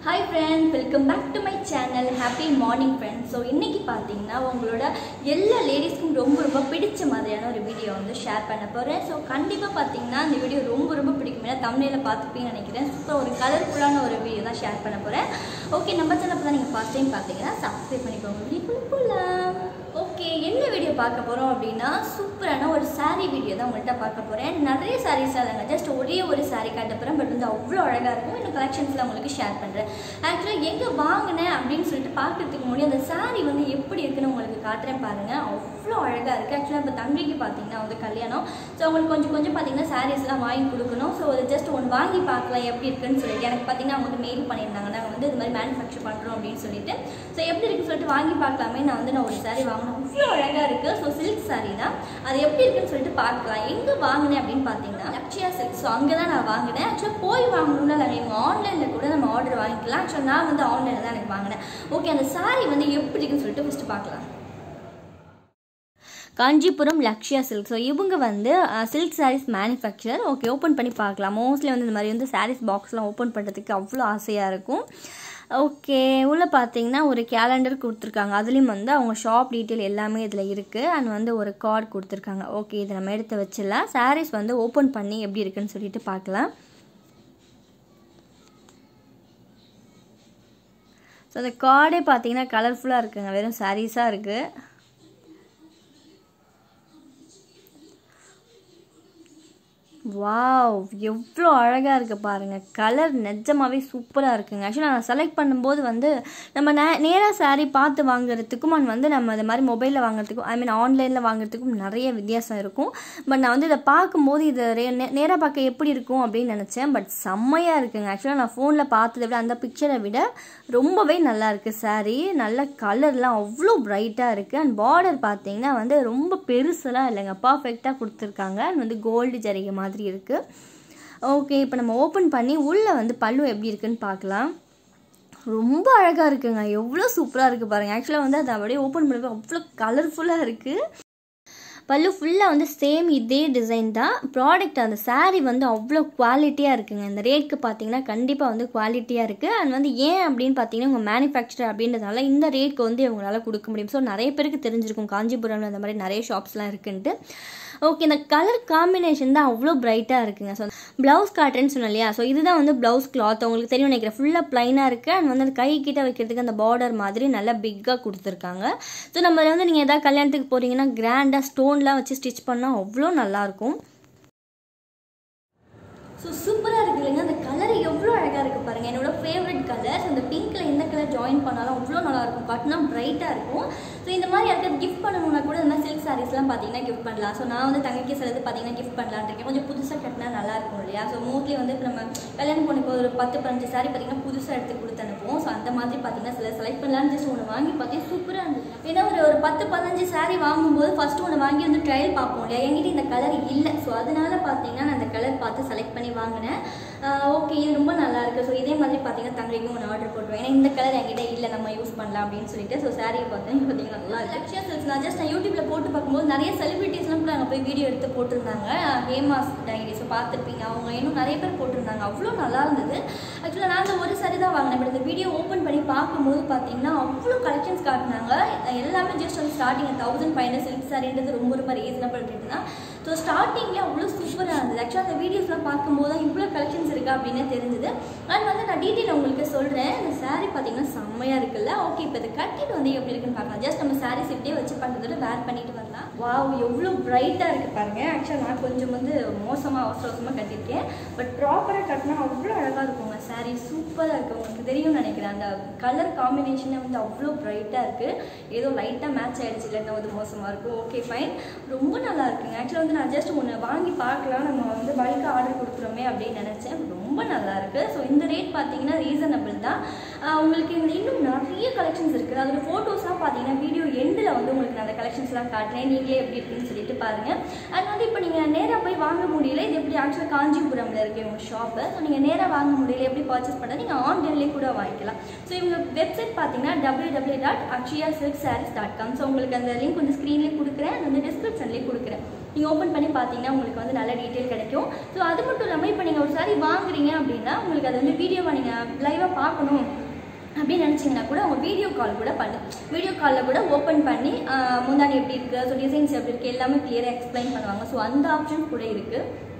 Hi friends, welcome back to my channel. Happy morning friends. So இன்னைக்கு பாத்தீங்கன்னா உங்களோட எல்லா லேடிஸ்க்கும் ரொம்ப பிடிச்ச மாதிரியான ஒரு வீடியோ வந்து ஷேர் பண்ண போறேன். So கண்டிப்பா பாத்தீங்கன்னா இந்த வீடியோ ரொம்ப பிடிக்கும்னா thumbnail பார்த்துப்பீங்கன்னு நினைக்கிறேன். சூப்பர் ஒரு கலர்ஃபுல்லான ஒரு வீடியோ தான் ஷேர் பண்ண போறேன். ஓகே, நம்ம சேனலை தான் நீங்க ஃபர்ஸ்ட் டைம் பாத்தீங்கன்னா Subscribe பண்ணிக்கோங்க. வீடியோக்குள்ள போலாம். ஓகே, என்ன வீடியோ பார்க்க போறோம் அப்படினா சூப்பரான ஒரு saree வீடியோ தான் உங்கள்ட்ட பார்க்க போறேன். நிறைய sarees இல்லங்க, ஜஸ்ட் ஒரே ஒரு saree காட்ட போறேன். பட் வந்து அவ்வளவு அழகா இருக்கும். இந்த கலெக்ஷன்ஸ்ல உங்களுக்கு ஷேர் பண்றேன். ஆக்சுவலா எங்க வாங்குனேன் அப்படினு சொல்லிட்டு பார்க்கிறதுக்கு முன்னாடி அந்த saree வந்து எப்படி இருக்குன்னு உங்களுக்கு காட்றேன் பாருங்க. அவ்வளவு அழகா இருக்கு. ஆக்சுவலா இப்ப தம்பிக்கு பாத்தீங்கன்னா வந்து கல்யாணம். சோ உங்களுக்கு கொஞ்சம் பாத்தீங்கன்னா sareesலாம் வாங்கி கொடுக்கணும். சோ அது ஜஸ்ட் ஒன்னு வாங்கி பார்க்கலாம் எப்படி இருக்குன்னு சொல்லிட்டு எனக்கு பாத்தீங்கன்னா அவங்க மெயில் பண்ணிருந்தாங்க. நாங்க வந்து இது மாதிரி manufacture பண்றோம் அப்படினு சொல்லிட்டு. சோ எப்படி இருக்குன்னு சொல்லிட்டு வாங்கி பார்க்கலாமே. நான் ஒரு saree வாங்குனேன். அவ்வளவு அழகா இருக்கு. சோ silk saree தான். அது எப்படி இருக்குன்னு சொல்லிட்டு பார்க்கலாம். எங்க வாங்குனேன் அப்படினு பாத்தீங்கன்னா லக்ஷ்யா silk. சோ அங்க தான் நான் வாங்குனேன். ஆக்சுவலா போய் வாங்கணும்னா நம்ம ஆன்லைன்ல கூட நம்ம ஆர்டர் வாங்கிக்கலாம். ஆக்சுவலா நான் வந்து ஆன்லைன்ல தான் எனக்கு வாங்குனேன். ஓகே, அந்த saree வந்து எப்படி இருக்குன்னு சொல்லிட்டு ஃபர்ஸ்ட் பார்க்கலாம். காஞ்சிபுரம் லக்ஷ்யா சில்க். ஸோ இவங்க வந்து silk saris manufacture. Okay, open பண்ணி பார்க்கலாம். மோஸ்ட்லி வந்து இந்த மாதிரி வந்து சாரீஸ் பாக்ஸ்லாம் ஓப்பன் பண்ணுறதுக்கு அவ்வளோ ஆசையாக இருக்கும். ஓகே, உள்ளே பார்த்தீங்கன்னா ஒரு கேலண்டர் கொடுத்துருக்காங்க. அதுலேயும் வந்து அவங்க ஷாப் டீட்டெயில் எல்லாமே இதில் இருக்குது. அண்ட் வந்து ஒரு கார்டு கொடுத்துருக்காங்க. ஓகே, இதை நம்ம எடுத்து வச்சிடலாம். சாரீஸ் வந்து ஓப்பன் பண்ணி எப்படி இருக்குன்னு சொல்லிட்டு பார்க்கலாம். ஸோ அந்த கார்டே பார்த்தீங்கன்னா கலர்ஃபுல்லாக இருக்குங்க. வெறும் சாரீஸாக இருக்குது. வாவ், எவ்வளோ அழகாக இருக்குது பாருங்கள். கலர் நிஜமாகவே சூப்பராக இருக்குங்க. ஆக்சுவலாக நான் செலக்ட் பண்ணும்போது வந்து நம்ம நேராக saree பார்த்து வாங்குறதுக்கும் அண்ட் வந்து நம்ம இது மாதிரி மொபைலில் வாங்குறதுக்கும் ஆன்லைனில் வாங்குறதுக்கும் நிறைய வித்தியாசம் இருக்கும். பட் நான் வந்து இதை பார்க்கும்போது இது நேராக பார்க்க எப்படி இருக்கும் அப்படின்னு நினச்சேன். பட் செம்மையாக இருக்குங்க. ஆக்சுவலாக நான் ஃபோனில் பார்த்ததை விட அந்த பிக்சரை விட ரொம்பவே நல்லா இருக்குது saree. நல்ல கலர்லாம் அவ்வளோ பிரைட்டாக இருக்குது. அண்ட் பார்டர் பார்த்தீங்கன்னா வந்து ரொம்ப பெருசெல்லாம் இல்லைங்க, பர்ஃபெக்டாக கொடுத்துருக்காங்க. அண்ட் வந்து கோல்டு ஜரிகை மாதிரி இருக்கு. ஓகே, இப்போ நம்ம ஓப்பன் பண்ணி உள்ள வந்து பல்லு எப்படி இருக்குன்னு பார்க்கலாம். ரொம்ப அழகா இருக்குங்க. எவ்வளோ சூப்பராக இருக்குது பாருங்க. ஆக்சுவலாக வந்து அதை அப்படியே ஓப்பன் பண்ணுறது அவ்வளோ கலர்ஃபுல்லாக இருக்குது. பல்லு ஃபுல்லாக வந்து சேம் இதே டிசைன் தான். ப்ராடக்ட் அந்த saree வந்து அவ்வளோ குவாலிட்டியாக இருக்குங்க. இந்த ரேட்க்கு பார்த்தீங்கன்னா கண்டிப்பாக வந்து குவாலிட்டியாக இருக்குது. அண்ட் வந்து ஏன் அப்படின்னு பார்த்தீங்கன்னா உங்கள் மேனுஃபேக்சர் அப்படின்றதுனால இந்த ரேட்க்கு வந்து இவங்களால கொடுக்க முடியும். ஸோ நிறைய பேருக்கு தெரிஞ்சிருக்கும் காஞ்சிபுரம்ல இந்த மாதிரி நிறைய ஷாப்ஸ்லாம் இருக்குன்ட்டு. ஓகே, இந்த கலர் காம்பினேஷன் தான் அவ்வளோ பிரைட்டாக இருக்குங்க. ஸோ ப்ளவுஸ் காட்டுறேன்னு சொன்னேன் இல்லையா. ஸோ இதுதான் வந்து ப்ளவுஸ் கிளாத். உங்களுக்கு தெரியும் நினைக்கிறேன். ஃபுல்லாக ப்ளைனாக இருக்குது. அண்ட் வந்து அந்த கை கிட்ட வைக்கிறதுக்கு அந்த பார்டர் மாதிரி நல்லா பிக்காக கொடுத்துருக்காங்க. ஸோ நம்ம வந்து நீங்கள் எதாவது கல்யாணத்துக்கு போகிறீங்கன்னா கிராண்டாக ஸ்டோன்லாம் வச்சு ஸ்டிச் பண்ணால் அவ்வளோ நல்லாயிருக்கும். ஸோ சூப்பராக இருக்குது இல்லைங்க. அந்த கலர் எவ்வளோ அழகாக இருக்குது பாருங்கள். என்னோட ஃபேவரட் கலர். அந்த பிங்க்கில் எந்த கலர் ஜாயின் பண்ணாலும் அவ்வளோ நல்லாயிருக்கும். காட்டினா பிரைட்டாக இருக்கும். ஸோ இந்த மாதிரி யாருக்காவது கிஃப்ட் பண்ணணும்னா கூட இந்த மாதிரி சில்க் சாரீஸ்லாம் பார்த்தீங்கன்னா கிஃப்ட் பண்ணலாம். ஸோ நான் வந்து தங்கச்சி சிலது பார்த்தீங்கன்னா கிஃப்ட் பண்ணலான்னு இருக்கேன். கொஞ்சம் புதுசாக கட்டினா நல்லாயிருக்கும் இல்லையா. ஸோ மோஸ்ட்லி வந்து இப்போ நம்ம கல்யாணம் பொண்ணுக்கு ஒரு 10-15 சாரீ பார்த்தீங்கன்னா புதுசாக எடுத்து கொடுத்து அனுப்புவோம். ஸோ அந்த மாதிரி பார்த்தீங்கன்னா சில செலக்ட் பண்ணலான்னு ஜஸ்ட் ஒன்று வாங்கி பார்த்தேன். சூப்பராக இருந்தது. ஏன்னா ஒரு 10-15 சாரீ வாங்கும்போது ஃபர்ஸ்ட் ஒன்று வாங்கி வந்து ட்ரையல் பார்ப்போம் இல்லையா. என்கிட்ட இந்த கலர் இல்லை. ஸோ அதனால பார்த்தீங்கன்னா நான் அந்த கலர் பார்த்து செலக்ட் பண்ணி வாங்கினேன். ஓகே, இது ரொம்ப நல்லா இருக்கு. ஸோ இதே மாதிரி பார்த்தீங்கன்னா தங்கைக்கும் ஒன்று ஆர்டர் போட்டுருவேன். ஏன்னா இந்த கலர் என்கிட்ட இல்லை, நம்ம யூஸ் பண்ணலாம் அப்படின்னு சொல்லிட்டு. ஸோ சாரியை பார்த்தீங்கன்னா நல்லா லக்ஷ்யா சில்க்ஸ். நான் ஜஸ்ட் யூடியூப்ல போட்டு பார்க்கும்போது நிறைய செலிபிரிட்டிஸ்லாம் கூட அங்கே போய் வீடியோ எடுத்து போட்டிருந்தாங்க. ஹேமாஸ் டைரி. ஸோ பார்த்துருப்பீங்க. அவங்க இன்னும் நிறைய பேர் போட்டிருந்தாங்க. அவ்வளோ நல்லா இருந்தது. ஆக்சுவலாக நான் அந்த ஒரு சாரி தான் வாங்கினேன். பட் இந்த வீடியோ ஓப்பன் பண்ணி பார்க்கும்போது பார்த்தீங்கன்னா அவ்வளோ கலெக்ஷன்ஸ் காட்டினாங்க. எல்லாமே ஜஸ்ட் வந்து ஸ்டார்டிங் 1500 சில்க் சாரின்றது ரொம்ப ரீசனபிள் ரேட்டு தான். ஸோ ஸ்டார்டிங்லேயே அவ்வளோ சூப்பராக இருந்தது. ஆக்சுவலாக அந்த வீடியோஸ்லாம் பார்க்கும்போது தான் இவ்வளோ கலெக்ஷன்ஸ் இருக்கா அப்படின்னு தெரிஞ்சது. அண்ட் வந்து நான் டீட்டெயில் உங்களுக்கு சொல்கிறேன். இந்த saree பார்த்தீங்கன்னா செம்மையாக இருக்குல்ல. ஓகே, இப்போ இதை கட்டிட்டு வந்து எப்படி இருக்குன்னு பார்க்கலாம். ஜஸ்ட் நம்ம சாரீஸ் இப்படியே வச்சு பண்ணுறதோட வேர் பண்ணிட்டு வரலாம். வாவ், எவ்வளோ பிரைட்டாக இருக்குது பாருங்க. ஆக்சுவலாக நான் கொஞ்சம் வந்து அவசரமாக கட்டியிருக்கேன். பட் ப்ராப்பராக கட்டினா அவ்வளோ அழகாக இருக்குங்க. saree சூப்பராக இருக்குது. உங்களுக்கு தெரியும்னு நினைக்கிறேன். அந்த கலர் காம்பினேஷனே வந்து அவ்வளோ பிரைட்டாக இருக்குது. ஏதோ லைட்டாக மேட்ச் ஆகிடுச்சு, இல்லைன்னா வந்து மோசமாக இருக்கும். ஓகே ஃபைன், ரொம்ப நல்லா இருக்குங்க. ஆக்சுவலாக வந்து நான் ஜஸ்ட் ஒன்று வாங்கி பார்க்கலாம், நம்ம வந்து பல்காக ஆர்டர் கொடுக்குறோமே அப்படின்னு நினச்சேன். ரொம்ப நல்லா இருக்குது. ஸோ இந்த ரேட் பார்த்தீங்கன்னா ரீசனபிள் தான். உங்களுக்கு இன்னும் நிறைய கலெக்ஷன்ஸ் இருக்குது. அதோட ஃபோட்டோஸ்லாம் பார்த்தீங்கன்னா வீடியோ எண்டில் வந்து உங்களுக்கு நான் அந்த கலெக்ஷன்ஸ்லாம் காட்டுறேன். நீங்களே எப்படி இருக்குன்னு சொல்லிட்டு பாருங்கள். அது வந்து இப்போ நீங்கள் நேராக போய் வாங்க முடியல. இது எப்படி ஆக்சுவலாக காஞ்சிபுரமில் இருக்குது உங்கள் ஷாப்பு. ஸோ நீங்கள் நேராக வாங்க முடியல, எப்படி பர்ச்சேஸ் பண்ணால் நீங்கள் ஆன்லைன்லேயே கூட வாங்கிக்கலாம். ஸோ இவங்க வெப்சைட் பார்த்தீங்கன்னா www.akshayasilksarees.com. ஸோ உங்களுக்கு அந்த லிங்க் வந்து ஸ்க்ரீன்லேயே கொடுக்குறேன், அது வந்து டிஸ்கிரிப்ஷன்லேயே கொடுக்குறேன். நீங்கள் ஓப்பன் பண்ணி பார்த்தீங்கன்னா உங்களுக்கு வந்து நல்ல டீட்டெயில் கிடைக்கும். ஸோ அது மட்டும் இல்லாமல் இப்போ நீங்கள் ஒரு சாரி வாங்குறீங்க அப்படின்னா உங்களுக்கு அது வந்து வீடியோவாக நீங்கள் லைவாக பார்க்கணும் அப்படின்னு நினச்சிங்கன்னா கூட அவங்க வீடியோ கால் கூட வீடியோ காலில் கூட ஓப்பன் பண்ணி முந்தானி எப்படி இருக்குது, ஸோ டிசைன்ஸ் எப்படி இருக்குது எல்லாமே கிளியராக எக்ஸ்பிளைன் பண்ணுவாங்க. ஸோ அந்த ஆப்ஷன் கூட இருக்குது.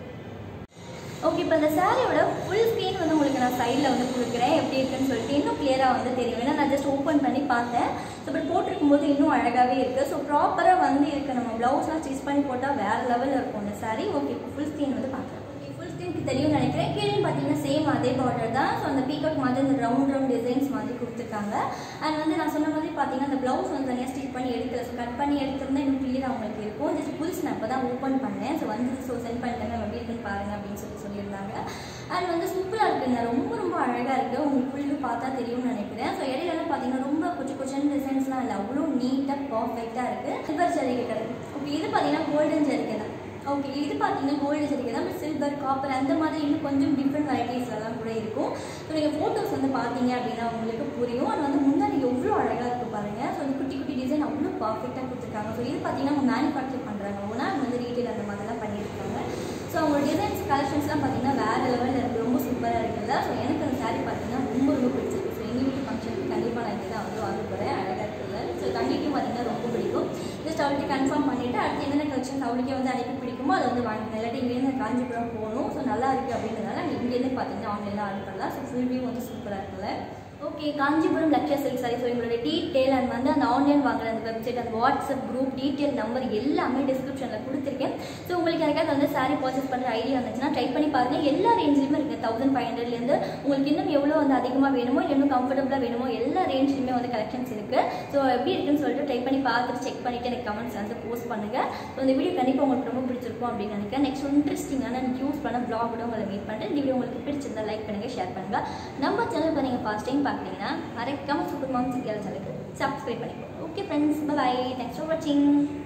ஓகே, இப்போ இந்த சாரியோட ஃபுல் ஸ்க்ரீன் வந்து உங்களுக்கு நான் சைடில் வந்து கொடுக்குறேன் எப்படி இருக்குன்னு சொல்லிட்டு இன்னும் கிளியராக வந்து தெரியும். ஏன்னா நான் ஜஸ்ட் ஓப்பன் பண்ணி பார்த்தேன். ஸோ இப்படி போட்டிருக்கும் போது இன்னும் அழகாகவே இருக்குது. ஸோ ப்ராப்பராக வந்து இருக்குது. நம்ம ப்ளவுஸ்லாம் ஸ்டிச் பண்ணி போட்டால் வேறு லெவலில் இருக்கும் இந்த சாரி. ஓகே, இப்போ ஃபுல் ஸ்க்ரீன் வந்து பார்க்குறேன். தெரியும் நினைக்கிறேன். கீழே பார்த்தீங்கன்னா சேம் அதே பார்டர் தான். ஸோ அந்த பீகாக் மாதிரி இந்த ரவுண்ட் டிசைன்ஸ் மாதிரி கொடுத்துருக்காங்க. அண்ட் வந்து நான் சொன்ன மாதிரி பார்த்தீங்கன்னா அந்த ப்ளவுஸ் வந்து தனியாக ஸ்டிச் பண்ணி எடுக்கல. ஸோ கட் பண்ணி எடுத்திருந்தா இன்னும் கிளியர் அவங்களுக்கு இருக்கும். ஜஸ்ட் புதுசு நான் இப்போ தான் ஓப்பன் பண்ணேன். ஸோ வந்து ஸோ சென்ட் பண்ணிட்டேன் எப்படி இருக்குன்னு பாருங்க அப்படின்னு சொல்லியிருந்தாங்க. அண்ட் வந்து சூப்பராக இருக்குங்க. ரொம்ப ரொம்ப அழகாக இருக்குது. உங்களுக்கு ஃபுல்லு பார்த்தா தெரியும்னு நினைக்கிறேன். ஸோ இடையில பார்த்தீங்கன்னா ரொம்ப கொஞ்சம் டிசைன்ஸ்லாம் இல்லை, அவ்வளோ நீட்டாக பர்ஃபெக்டாக இருக்குது. சில்வர் ஜரிகை கிடையாது. ஓகே, இது பார்த்தீங்கன்னா கோல்டன் ஜரிகை தான். ஓகே, இது பார்த்தீங்கன்னா கோல்டு ஜரிகை தான். சில்வர், காப்பர் அந்த மாதிரி இன்னும் கொஞ்சம் டிஃப்ரெண்ட் வெரைட்டிஸ்லாம் கூட இருக்கும். ஸோ நீங்கள் ஃபோட்டோஸ் வந்து பார்த்தீங்க அப்படின்னா உங்களுக்கு புரியும். அது வந்து முன்னாடி எவ்வளோ அழகாக இருக்குது பாருங்கள். ஸோ அந்த குட்டி குட்டி டிசைன் அவ்வளோ பர்ஃபெக்டாக கொடுத்துருக்காங்க. ஸோ இது பார்த்தீங்கன்னா அவங்க மேனுஃபேக்சர் பண்ணுறாங்க, ஓனா வந்து ரீட்டைல் அந்த மாதிரிலாம் பண்ணியிருக்காங்க. ஸோ அவங்க டிசைன்ஸ் கலெக்ஷன்ஸ்லாம் பார்த்தீங்கன்னா வேறு லெவலில் இருக்குது. ரொம்ப சூப்பராக இருக்குல்ல. ஸோ எனக்கு அந்த சாரீ பார்த்தீங்கன்னா ரொம்ப ரொம்ப பிடிச்சிருக்கு. ஸோ எங்கள் வீட்டு ஃபங்க்ஷனுக்கு கண்டிப்பாக நான் இங்கே தான் வந்து வாங்க போகிறேன். அழகாக இருக்குல்ல. ஸோ தங்கிட்டும் பார்த்தீங்கன்னா ரொம்ப பிடிக்கும். ஜஸ்ட் அவளுக்கு கன்ஃபார்ம் பண்ணிவிட்டு அடுத்து என்னென்ன கலெக்ஷன்ஸ் அவளுக்கே வந்து அன்றைக்கி பிடிக்குமோ அதை வந்து வாங்கிக்கலாம். இல்லாட்டி இங்கேருந்து காஞ்சிபுரம் போகணும். ஸோ நல்லா இருக்குது அப்படின்றதால இங்கேருந்து பார்த்தீங்கன்னா ஆன்லைனில் ஆர்டர் பண்ணலாம். ஸோ ஃபுல் வியூ வந்து சூப்பராக இருக்குல்ல. Okay, Kanchipuram Lakshya silk sari. So எங்களோட டீட்டெயில் அண்ட் வந்து அந்த ஆன்லைன் வாங்குற அந்த வெப்சைட், அந்த வாட்ஸ்அப் குரூப் டீட்டெயில் நம்பர் எல்லாமே டிஸ்கிரிப்ஷனில் கொடுத்துருக்கேன். ஸோ உங்களுக்கு யாருக்காவது வந்து சாரீ பர்ச்சேஸ் பண்ணுற ஐடியா இருந்துச்சுன்னா ட்ரை பண்ணி பாருங்கள். எல்லா ரேஞ்சிலுமே இருக்குது. 1500லேருந்து உங்களுக்கு இன்னும் எவ்வளோ வந்து அதிகமாக வேணுமோ இன்னும் கம்ஃபர்டபுளாக வேணுமோ எல்லா ரேஞ்சிலுமே வந்து கலெக்ஷன்ஸ் இருக்குது. ஸோ எப்படி இருக்குன்னு சொல்லிட்டு ட்ரை பண்ணி பார்த்துட்டு செக் பண்ணிவிட்டு எனக்கு கமெண்ட்ஸ் வந்து போஸ்ட் பண்ணுங்கள். ஸோ இந்த வீடியோ கண்டிப்பாக உங்களுக்கு ரொம்ப பிடிச்சிருக்கும் அப்படின்னு நினைக்கிறேன். நெக்ஸ்ட் இன்ட்ரெஸ்டிங்கான யூஸ் பண்ண ப்ளாக் கூட உங்களை மீட் பண்ணுறேன். இந்த வீடியோ உங்களுக்கு பிடிச்சிருந்தா லைக் பண்ணுங்கள், ஷேர் பண்ணுங்கள். நம்ம சேனல் இப்போ நீங்கள் ஃபர்ஸ்ட் டைம் பார்க்குறீங்கன்னா மறக்காம சூப்பர் மாம் சிங்கிள் சேனலுக்கு சப்ஸ்கிரைப் பண்ணிக்கோ. Okay friends, bye. Thanks for வாட்சிங்.